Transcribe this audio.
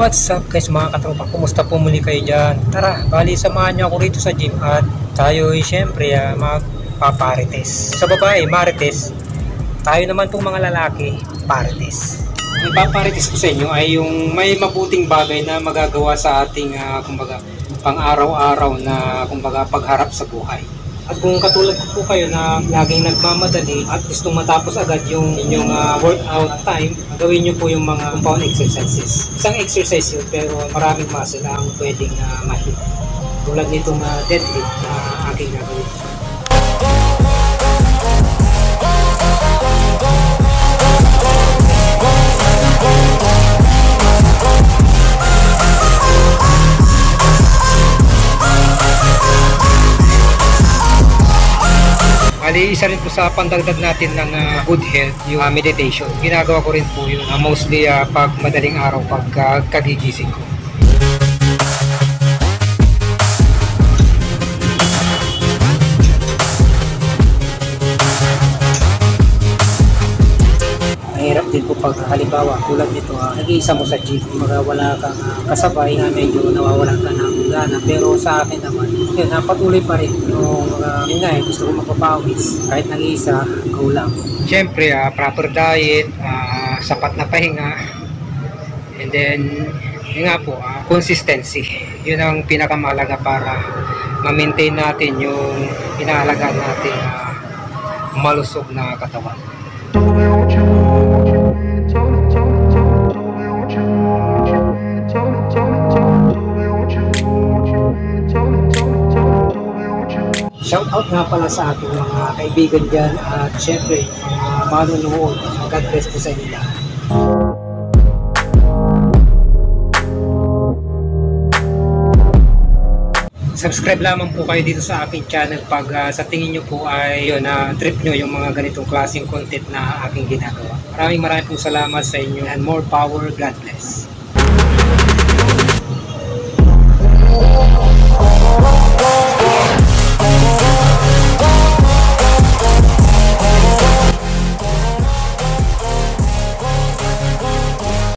What's up guys mga katropa, kumusta po muli kayo dyan? Tara, bali samahan nyo ako rito sa gym at tayo ay syempre magpaparites. Sa babae, marites. Tayo naman pong mga lalaki, parites. Ang ipaparites ko sa inyo ay yung may mabuting bagay na magagawa sa ating kumbaga pang araw-araw na kumbaga pagharap sa buhay. At kung katulad ko po kayo na laging nagmamadali at gustong matapos agad yung inyong workout time, gawin nyo po yung mga compound exercises. Isang exercise yun pero maraming muscle ang pwedeng ma-hit. Tulad nitong deadlift na aking gagawin. Bali, isa rin po sa pandagdag natin ng good health, yung meditation. Ginagawa ko rin po yun, mostly pag madaling araw, pag kagigising ko. Mahirap din po pag halimbawa, tulad nito, nag-iisa mo sa gym, wala kang kasabay na medyo nawawalan ka ng gana. Pero sa akin naman, yun, patuloy pa rin yung yun nga gusto ko magpapawis. Kahit nag-iisa, go lang. Siyempre, proper diet, sapat na pahinga, and then, yun nga po, consistency. Yun ang pinakamahalaga para ma-maintain natin yung inaalagaan natin malusog na katawan. Shout out nga pala sa ating mga kaibigan dyan at syempre mga manunood. God bless po sa inyo lahat. Subscribe lamang po kayo dito sa aking channel pag sa tingin nyo po ay yun, trip nyo yung mga ganitong klaseng content na aking ginagawa. Maraming po salamat sa inyo and more power. God bless.